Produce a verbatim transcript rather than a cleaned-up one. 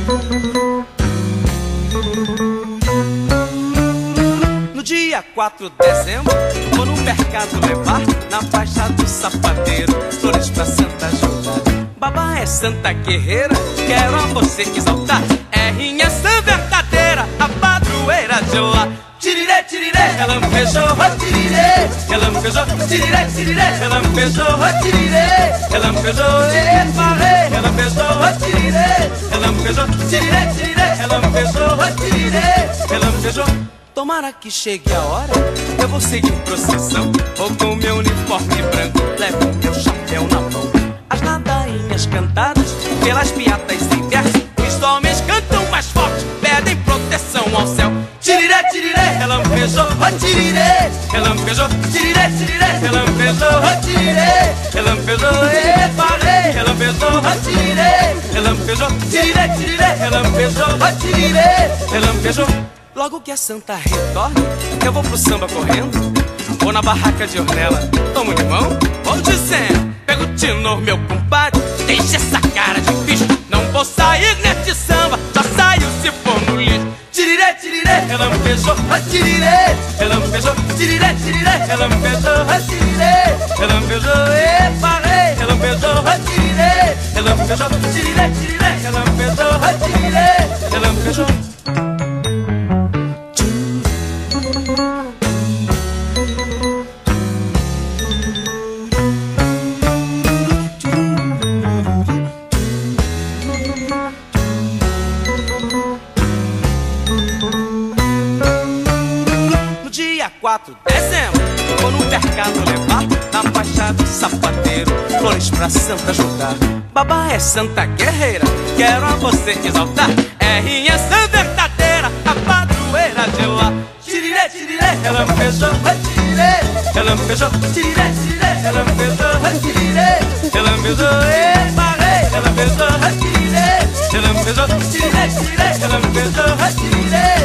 No dia quatro de dezembro, vou no mercado levar na faixa do sapateiro flores pra Santa Joana. Babá é santa guerreira, quero a você exaltar. É rinha sã verdadeira, a padroeira de lá. Tirirê, tirirê, relampejou, tirirê, relampejou, tirirê, tirirê, relampejou, tirirê, relampejou, eparê, relampejou, tirirê, relampejou, tirirê, tirirê, relampejou, tirirê, relampejou. Tomara que chegue a hora, eu vou seguir procissão. Vou com meu uniforme branco, levo meu chapéu na mão. As ladainhas cantadas pelas piatas em verso, os homens cantam mais forte, pedem proteção ao céu. Tiriré, tiriré, relampejou, tiriré, relampejou, tiriré, tiriré, relampejou, tiriré, relampejou, eparê, relampejou, tiriré, relampejou, tiriré, tiriré, relampejou, tiriré, relampejou. Logo que a santa retorne, eu vou pro samba correndo. Vou na barraca de Ornella, tomo limão, vou dizendo. Pego o tenor, meu compadre, deixa essa cara de bicho. Não vou sair neste samba, só saio se for no lixo. Tiriré, tiriré, relampejou, tiriré, relampejou, tiriré, tiriré, relampejou, tiriré, relampejou, eparê, relampejou, tiriré, relampejou, tiriré, tiriré, relampejou, tiriré, relampejou. quatro de dezembro, vou no mercado levar na faixa do sapateiro flores pra Santa ajudar. Babá é santa guerreira, quero a você exaltar. É rinha sã verdadeira, a padroeira de lá. Tiriré, tiriré, relampejou, tiriré, relampejou, tiriré, tiriré, relampejou, tiriré, relampejou, eparê, relampejou, tiriré, relampejou, tiriré, tiriré, relampejou, tiriré.